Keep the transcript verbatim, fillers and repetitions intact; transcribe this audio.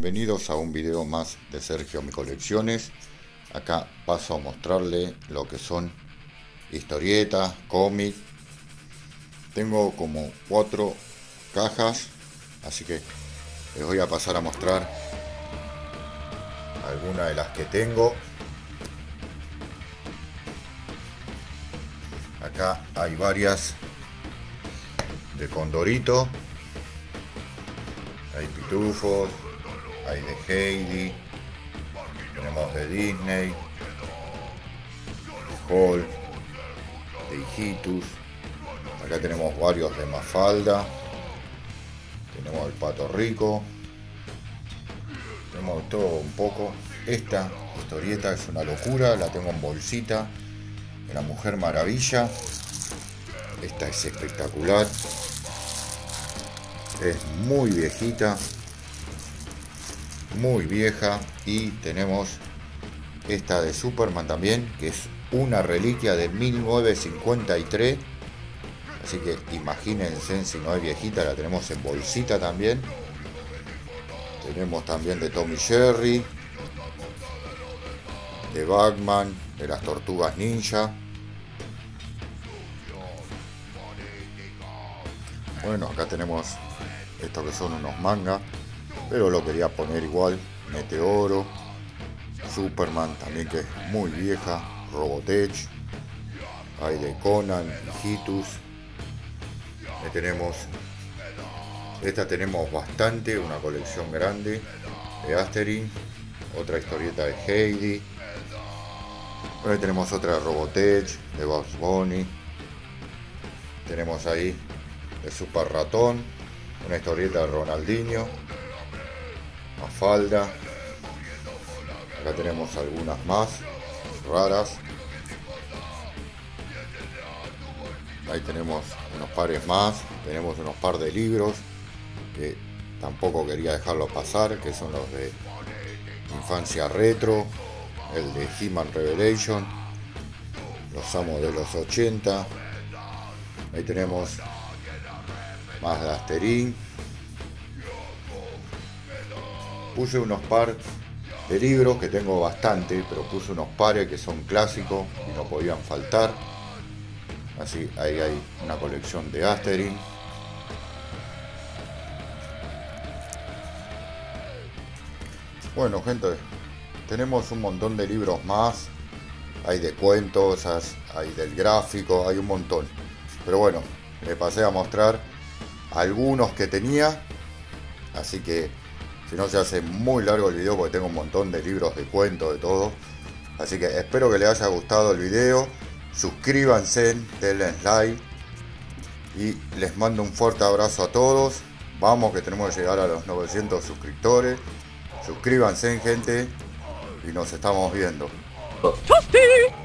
bienvenidos a un video más de Sergio Mi Colecciones. Acá paso a mostrarle lo que son historietas, cómics. Tengo como cuatro cajas, así que les voy a pasar a mostrar algunas de las que tengo. Acá hay varias de Condorito, hay pitufos, hay de Heidi, tenemos de Disney, de Hulk, de Hijitus. Acá tenemos varios de Mafalda, tenemos el Pato Rico, tenemos todo un poco. Esta historieta es una locura, la tengo en bolsita, de la Mujer Maravilla. Esta es espectacular, es muy viejita, muy vieja. Y tenemos esta de Superman también, que es una reliquia de mil novecientos cincuenta y tres, así que imagínense si no es viejita. La tenemos en bolsita también. Tenemos también de Tom y Jerry, de Batman, de las Tortugas Ninja. Bueno, acá tenemos estos que son unos mangas, pero lo quería poner igual. Meteoro, Superman también, que es muy vieja, Robotech, hay de Conan, Hijitus. Ahí tenemos, esta tenemos bastante, una colección grande de Asterix, otra historieta de Heidi. Ahí tenemos otra de Robotech, de Bugs Bunny. Tenemos ahí de Super Ratón, una historieta de Ronaldinho, Mafalda. Acá tenemos algunas más raras. Ahí tenemos unos pares más. Tenemos unos par de libros que tampoco quería dejarlo pasar, que son los de Infancia Retro, el de He-Man Revelation, los amos de los ochenta. Ahí tenemos más de Asterix. Puse unos par de libros que tengo bastante, pero puse unos pares que son clásicos y no podían faltar. Así, ahí hay una colección de Asterix. Bueno, gente, tenemos un montón de libros más. Hay de cuentos, hay del gráfico, hay un montón. Pero bueno, le pasé a mostrar algunos que tenía, así que si no se hace muy largo el video, porque tengo un montón de libros de cuentos, de todo. Así que espero que les haya gustado el video. Suscríbanse, denle like y les mando un fuerte abrazo a todos. Vamos, que tenemos que llegar a los novecientos suscriptores. Suscríbanse, gente, y nos estamos viendo.